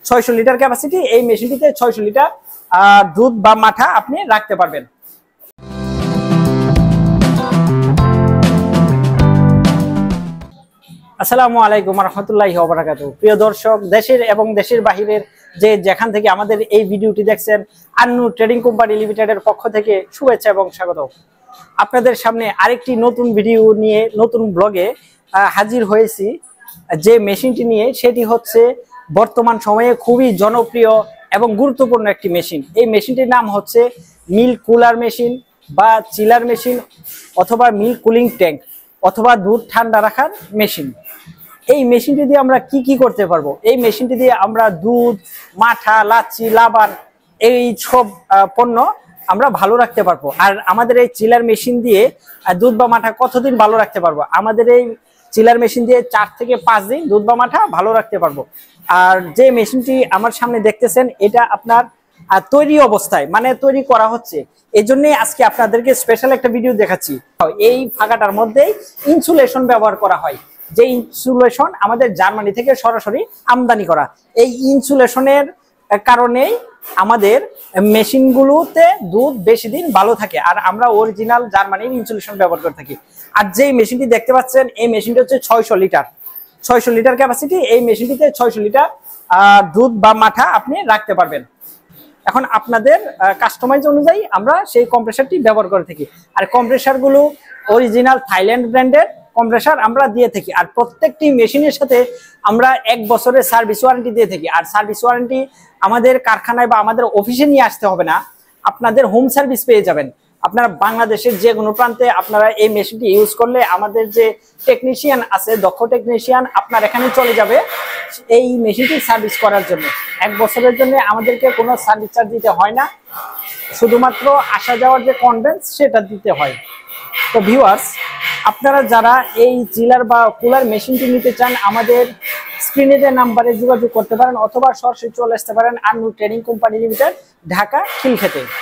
600 litre capacity. এই মেশিনটিতে 600 litre দুধ বা মাঠা আপনি রাখতে পারবেন। আসসালামু আলাইকুম রহমতুল্লাহি ওয়া বারাকাতুহু। প্রিয় দর্শক, দেশের এবং দেশের বাহিরের যেখান থেকে আমাদের এই ভিডিওটি দেখছেন, আন্নু ট্রেডিং কোম্পানি লিমিটেডের পক্ষ থেকে শুভেচ্ছা এবং স্বাগত। আপনাদের সামনে আরেকটি নতুন ভিডিও নিয়ে নতুন ব্লগে হাজির হয়েছি। যে মেশিনটি নিয়ে সেটি হচ্ছে বর্তমান সময়ে খুবই জনপ্রিয় এবং গুরুত্বপূর্ণ একটি মেশিন। এই মেশিনটির নাম হচ্ছে মিল্ক কুলার মেশিন বা চিলার মেশিন অথবা মিল্ক কুলিং ট্যাঙ্ক অথবা দুধ ঠান্ডা রাখার মেশিন। এই মেশিনটি দিয়ে আমরা কি করতে পারবো? এই মেশিনটি দিয়ে আমরা দুধ, মাঠা, লাচ্ছি, লাবান এই সব পণ্য আমরা ভালো রাখতে পারবো। আর আমাদের এই চিলার মেশিন দিয়ে দুধ বা মাঠা কতদিন ভালো রাখতে পারবো? আমাদের এই চিলার মেশিন দিয়ে 4 থেকে 5 দিন দুধ বা মাঠা ভালো রাখতে পারবো। আর যে মেশিনটি আমার সামনে দেখতেছেন, এটা আপনার তৈরি অবস্থায় মানে তৈরি করা হচ্ছে। এই জন্যই আজকে আপনাদেরকে স্পেশাল একটা ভিডিও দেখাচ্ছি। এই ফাঁকাটার মধ্যে ইনসুলেশন ব্যবহার করা হয়, যে ইনসুলেশন আমাদের জার্মানি থেকে সরাসরি আমদানি করা। এই ইনসুলেশনের কারণেই আমাদের মেশিনগুলোতে দুধ বেশি দিন ভালো থাকে, আর আমরা অরিজিনাল জার্মানির ইনসুলেশন ব্যবহার করে থাকি। আর যে মেশিনটি দেখতে পাচ্ছেন, এই মেশিনটি হচ্ছে 600 লিটার ক্যাপাসিটি। এই মেশিনটিতে 600 লিটার দুধ বা মাঠা আপনি রাখতে পারবেন। এখন আপনাদের কাস্টমাইজ অনুযায়ী আমরা সেই কম্প্রেসারটি ব্যবহার করে থাকি। আর কম্প্রেসারগুলো অরিজিনাল থাইল্যান্ড ব্র্যান্ডের কম্প্রেসার আমরা দিয়ে থাকি। আর প্রত্যেকটি মেশিনের সাথে আমরা 1 বছরের সার্ভিস ওয়ারেন্টি দিয়ে থাকি। আর সার্ভিস ওয়ারেন্টি আমাদের কারখানায় বা আমাদের অফিসে নিয়ে আসতে হবে না, আপনাদের হোম সার্ভিস পেয়ে যাবেন। আপনারা বাংলাদেশের যে কোনো প্রান্তে আপনারা এই মেশিনটি ইউজ করলে আমাদের যে টেকনিশিয়ান আছে, দক্ষ টেকনিশিয়ান আপনার এখানে চলে যাবে এই মেশিনটি সার্ভিস করার জন্য। 1 বছরের জন্য আমাদেরকে কোনো সার্ভিস চার্জ দিতে হয় না, শুধুমাত্র আসা যাওয়ার যে কনভেন্স সেটা দিতে হয়। তো ভিউয়ার্স, আপনারা যারা এই চিলার বা কুলার মেশিনটি নিতে চান, আমাদের স্ক্রিনে যে নাম্বারে যোগাযোগ করতে পারেন অথবা সরাসরি চলে আসতে পারেন Annu trading company limited, Dhaka খিলক্ষেতে।